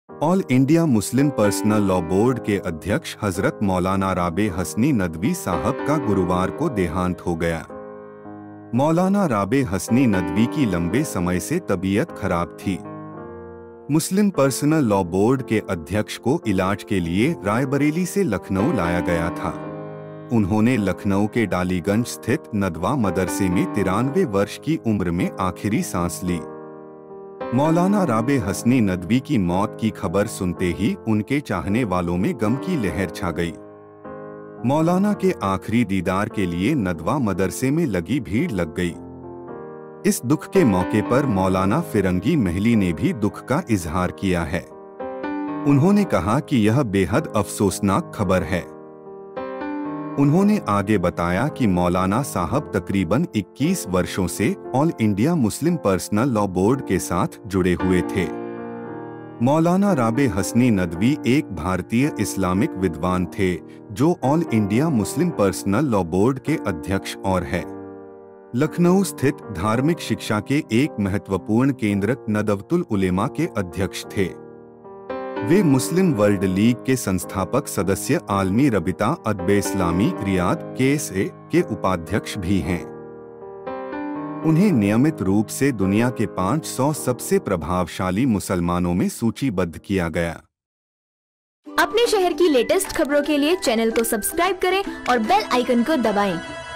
All India Muslim personal law board के अध्यक्ष हजरत मौलाना Rabe Hasani Nadvi साहब का गुरुवार को देहांत हो गया। मौलाना राबे हसनी नदवी की लंबे समय से तबीयत खराब थी। मुस्लिम पर्सनल लॉ बोर्ड के अध्यक्ष को इलाज के लिए रायबरेली से लखनऊ लाया गया था। उन्होंने लखनऊ के डालीगंज स्थित नदवा मदरसे में 93 वर्ष की उम्र में आखिरी सांस ली। मौलाना राबे हसनी नदवी की मौत की खबर सुनते ही उनके चाहने वालों में गम की लहर छा गई। मौलाना के आखिरी दीदार के लिए नदवा मदरसे में लगी भीड़ लग गई। इस दुख के मौके पर मौलाना फिरंगी महली ने भी दुख का इजहार किया है। उन्होंने कहा कि यह बेहद अफसोसनाक खबर है। उन्होंने आगे बताया कि मौलाना साहब तकरीबन 21 वर्षों से all India Muslim personal law board के साथ जुड़े हुए थे। मौलाना राबे हसनी नदवी एक भारतीय इस्लामिक विद्वान थे जो all India Muslim personal law board के अध्यक्ष और है लखनऊ स्थित धार्मिक शिक्षा के एक महत्वपूर्ण केंद्र नदवतुल उलेमा के अध्यक्ष थे। वे मुस्लिम वर्ल्ड लीग के संस्थापक सदस्य आलमी रबिता अदबे इस्लामी रियाद KSA के उपाध्यक्ष भी हैं। उन्हें नियमित रूप से दुनिया के 500 सबसे प्रभावशाली मुसलमानों में सूचीबद्ध किया गया। अपने शहर की लेटेस्ट खबरों के लिए चैनल को सब्सक्राइब करें और बेल आइकन को दबाएं।